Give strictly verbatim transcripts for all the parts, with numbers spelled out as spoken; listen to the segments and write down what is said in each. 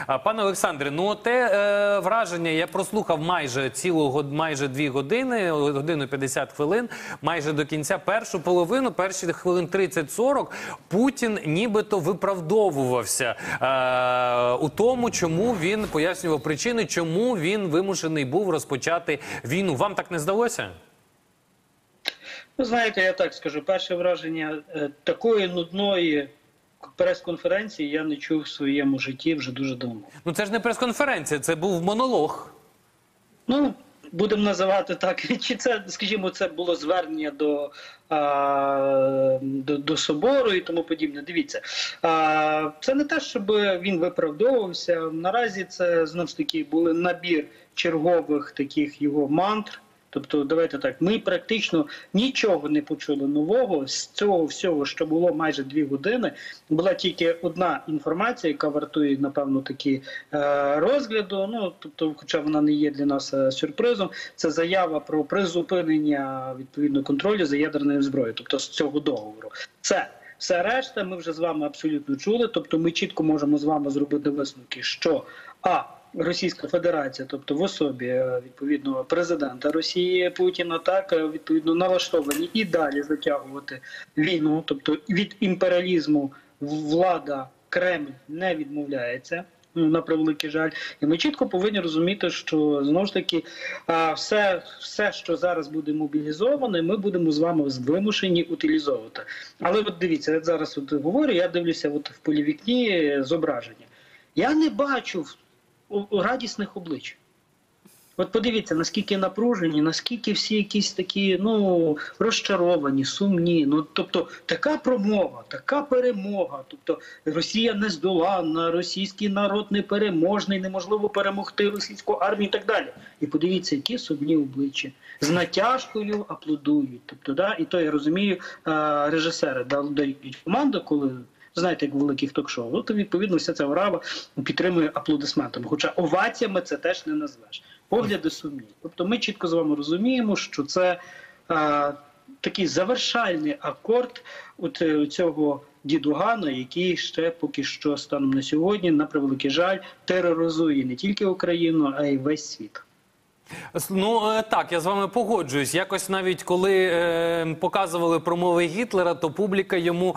Пане Олександре, ну те е, враження, я прослухав майже цілу, майже дві години, годину п'ятдесят хвилин, майже до кінця першу половину, перші хвилин тридцять-сорок, Путін нібито виправдовувався е, у тому, чому він пояснював причини, чому він вимушений був розпочати війну. Вам так не здалося? Ви знаєте, я так скажу, перше враження е, такої нудної прес-конференції я не чув в своєму житті вже дуже давно. Ну це ж не прес-конференція, це був монолог. Ну, будемо називати так. Чи це, скажімо, це було звернення до, а, до, до собору і тому подібне. Дивіться, а, це не те, щоб він виправдовувався. Наразі це, знову ж таки, були набір чергових таких його мантр. Тобто, давайте так, ми практично нічого не почули нового з цього всього, що було майже дві години. Була тільки одна інформація, яка вартує, напевно, таки е, розгляду, ну, тобто, хоча вона не є для нас е, сюрпризом, це заява про призупинення, відповідно, контролю за ядерною зброєю, тобто з цього договору. Це все решта ми вже з вами абсолютно чули, тобто ми чітко можемо з вами зробити висновки, що а. Російська Федерація, тобто в особі, відповідно, президента Росії Путіна, так, відповідно, налаштовані і далі затягувати війну, тобто від імперіалізму влада Кремль не відмовляється, на превеликий жаль. І ми чітко повинні розуміти, що, знову ж таки, все, все, що зараз буде мобілізоване, ми будемо з вами вимушені утилізовувати. Але от дивіться, я зараз от говорю, я дивлюся от в полівікні зображення. Я не бачу радісних облич. От подивіться, наскільки напружені, наскільки всі якісь такі, ну, розчаровані, сумні. Ну, тобто, така промова, така перемога. Тобто, Росія нездоланна, російський народ непереможний, неможливо перемогти російську армію і так далі. І подивіться, які сумні обличчя. З натяжкою аплодують. Тобто, да, і то, я розумію, режисери дають команду, коли... Знаєте, як в великих ток-шоу. Ну, то, відповідно, вся ця орава підтримує аплодисментами. Хоча оваціями це теж не назвеш. Погляди сумні. Тобто ми чітко з вами розуміємо, що це а, такий завершальний акорд от цього дідугана, який ще поки що станом на сьогодні, на превеликий жаль, тероризує не тільки Україну, а й весь світ. Ну, так, я з вами погоджуюсь. Якось навіть коли е, показували промови Гітлера, то публіка йому,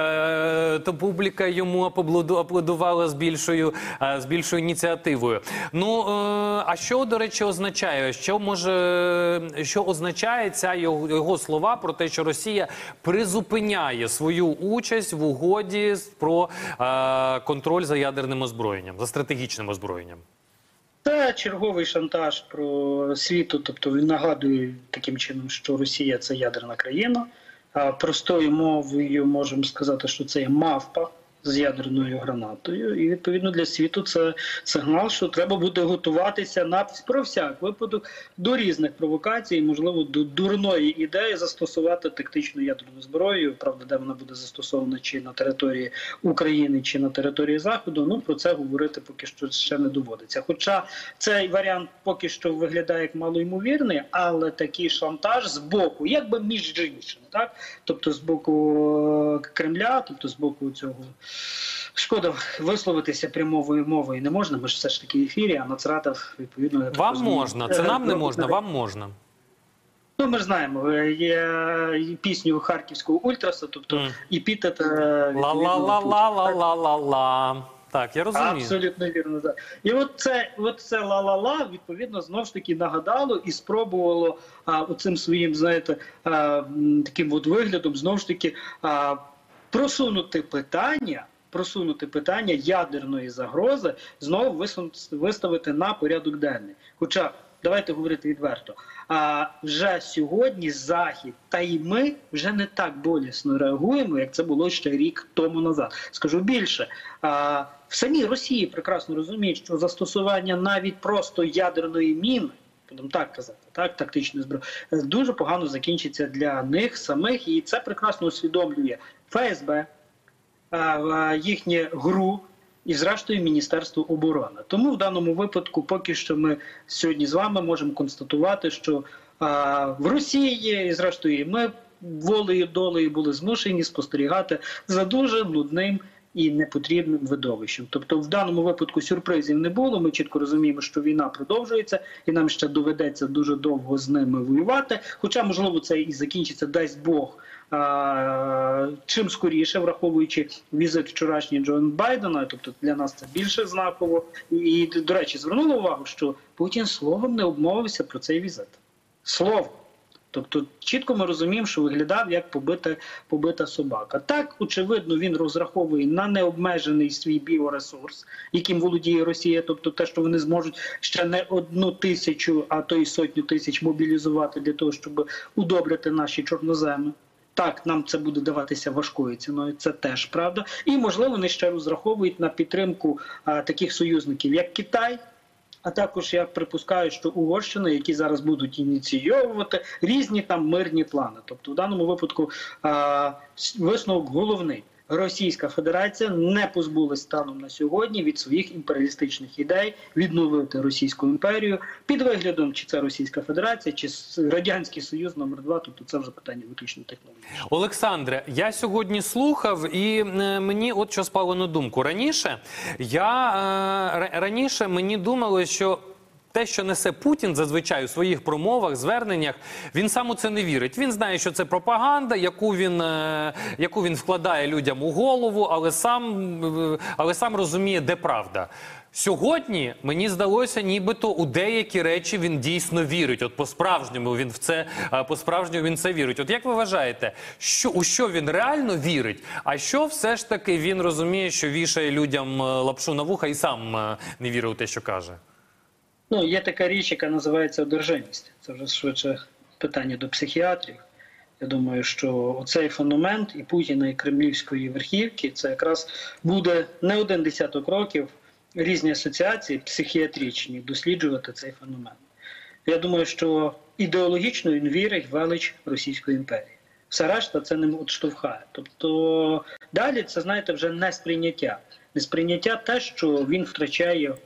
е, то публіка йому аплодувала з більшою, е, з більшою ініціативою. Ну, е, а що, до речі, означає? Що може, що означає ця його, його слова про те, що Росія призупиняє свою участь в угоді про е, контроль за ядерним озброєнням, за стратегічним озброєнням? Це черговий шантаж про світу, тобто він нагадує таким чином, що Росія – це ядерна країна. Простою мовою можемо сказати, що це є мавпа з ядерною гранатою. І, відповідно, для світу це сигнал, що треба буде готуватися на, про всяк випадок до різних провокацій, можливо, до дурної ідеї застосувати тактичну ядерну зброю. Правда, де вона буде застосована чи на території України, чи на території Заходу, ну, про це говорити поки що ще не доводиться. Хоча цей варіант поки що виглядає як малоймовірний, але такий шантаж з боку, якби між іншим, так? Тобто з боку Кремля, тобто з боку цього... Шкода, висловитися прямовою мовою не можна, ми ж все ж таки в ефірі, а Нацратов, відповідно... Вам розумію, можна, це нам не можна, вам можна. Ну, ми ж знаємо, є пісню харківського ультраса, тобто mm. епітет... Ла-ла-ла-ла-ла-ла-ла-ла. Так, я розумію. Абсолютно вірно, так. І от це, от це ла-ла-ла, відповідно, знову ж таки нагадало і спробувало а, оцим своїм, знаєте, а, таким от виглядом, знову ж таки, а, просунути питання, просунути питання ядерної загрози, знову виставити на порядок денний. Хоча, давайте говорити відверто, а вже сьогодні Захід та й ми вже не так болісно реагуємо, як це було ще рік тому назад. Скажу більше, а, в самій Росії прекрасно розуміють, що застосування навіть просто ядерної міни, будемо так казати, так, тактичної зброї, дуже погано закінчиться для них самих, і це прекрасно усвідомлює ФСБ, їхнє ГРУ і, зрештою, Міністерство оборони. Тому в даному випадку поки що ми сьогодні з вами можемо констатувати, що а, в Росії, і, зрештою, ми волею долею були змушені спостерігати за дуже нудним і непотрібним видовищем. Тобто в даному випадку сюрпризів не було, ми чітко розуміємо, що війна продовжується, і нам ще доведеться дуже довго з ними воювати, хоча, можливо, це і закінчиться, дасть Бог, а, чим скоріше, враховуючи візит вчорашній Джо Байдена, тобто для нас це більше знаково. І, і до речі, звернули увагу, що Путін словом не обмовився про цей візит. Словом. Тобто чітко ми розуміємо, що виглядав як побита, побита собака. Так, очевидно, він розраховує на необмежений свій біоресурс, яким володіє Росія, тобто те, що вони зможуть ще не одну тисячу, а то й сотню тисяч мобілізувати для того, щоб удобрити наші чорноземи. Так, нам це буде даватися важкою ціною, це теж правда. І, можливо, вони ще розраховують на підтримку а, таких союзників, як Китай, а також я припускаю, що Угорщина, які зараз будуть ініційовувати різні там мирні плани. Тобто в даному випадку а, висновок головний. Російська Федерація не позбулась станом на сьогодні від своїх імперіалістичних ідей відновити Російську імперію під виглядом, чи це Російська Федерація, чи Радянський Союз номер два, тобто це вже питання виключно технологічне. Олександре, я сьогодні слухав, і е, мені от що спало на думку. Раніше, я, е, раніше мені думалось, що те, що несе Путін зазвичай у своїх промовах, зверненнях, він сам у це не вірить. Він знає, що це пропаганда, яку він, е, яку він вкладає людям у голову, але сам, е, але сам розуміє, де правда. Сьогодні, мені здалося, нібито у деякі речі він дійсно вірить. От по-справжньому він в це, е, по-справжньому він це вірить. От як ви вважаєте, що, у що він реально вірить, а що все ж таки він розуміє, що вішає людям е, лапшу на вуха і сам е, не вірить у те, що каже? Ну, є така річ, яка називається одержимість. Це вже швидше питання до психіатрів. Я думаю, що оцей феномен і Путіна, і кремлівської верхівки, це якраз буде не один десяток років різні асоціації психіатричні досліджувати цей феномен. Я думаю, що ідеологічно він вірить в велич Російської імперії. Все решта це не відштовхає. Тобто далі це, знаєте, вже не сприйняття. Не сприйняття те, що він втрачає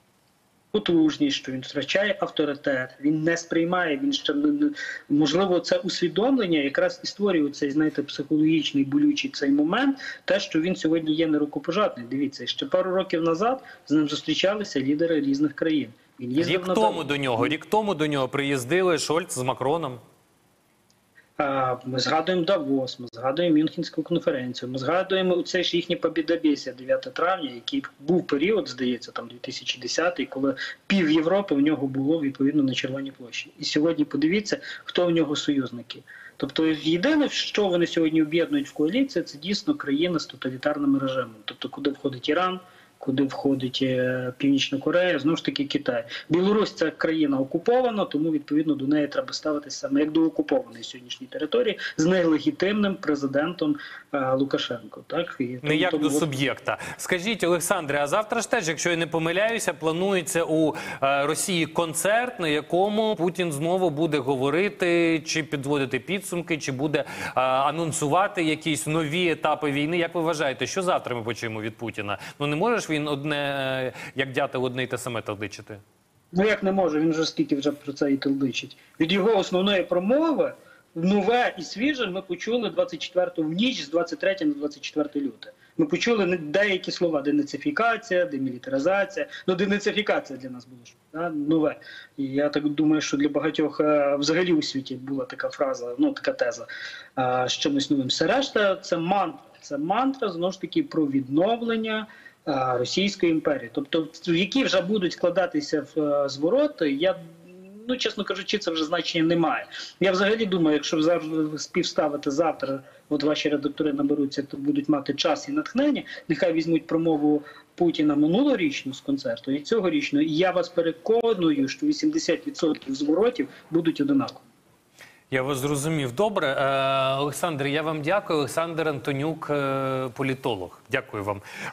потужність, що він втрачає авторитет, він не сприймає, він ще, можливо, це усвідомлення якраз і створює цей, знаєте, психологічний, болючий цей момент, те, що він сьогодні є нерукопожатний. Дивіться, ще пару років назад з ним зустрічалися лідери різних країн. Він їздив Рік на тому Дав- до нього, рік тому до нього приїздили Шольц з Макроном. А, Ми згадуємо Давос, ми згадуємо Мюнхенську конференцію, ми згадуємо цей ж їхній побідобєсія дев'яте травня, який був період, здається, там дві тисячі десятий, коли пів Європи в нього було відповідно на Червоній площі. І сьогодні подивіться, хто в нього союзники. Тобто єдине, що вони сьогодні об'єднують в коаліції, це дійсно країни з тоталітарним режимом. Тобто куди входить Іран, куди входить е, Північна Корея, знову ж таки Китай. Білорусь – це країна окупована, тому відповідно до неї треба ставитися саме як до окупованої сьогоднішньої території з нелегітимним президентом е, Лукашенко. Так? І Не тому- як тому до от- суб'єкта. Скажіть, Олександре, а завтра ж теж, якщо я не помиляюся, планується у е, Росії концерт, на якому Путін знову буде говорити, чи підводити підсумки, чи буде е, анонсувати якісь нові етапи війни. Як ви вважаєте, що завтра ми почуємо від Путіна? Ну не може ж він одне, е, як дятел, одне й те саме талдичити? Ну як не може, він вже скільки вже про це і толдичить. Від його основної промови нове і свіже ми почули двадцять четвертого в ніч з двадцять третього на двадцять четверте люте. Ми почули не- деякі слова: денацифікація, демілітаризація. Ну, денацифікація для нас було ж, да, нове. І я так думаю, що для багатьох е, взагалі у світі була така фраза, ну така теза е, з чимось новим. Все решта це мантра. Це мантра, знову ж таки, про відновлення е, Російської імперії. Тобто, які вже будуть складатися в е, звороти, я, ну, чесно кажучи, це вже значення немає. Я взагалі думаю, якщо завжди співставити завтра, от ваші редактори наберуться, то будуть мати час і натхнення, нехай візьмуть промову Путіна минулорічну з концерту і цьогорічну, і я вас переконую, що вісімдесят відсотків зворотів будуть одинакові. Я вас зрозумів. Добре. Е, Олександр, я вам дякую. Олександр Антонюк, е, політолог. Дякую вам.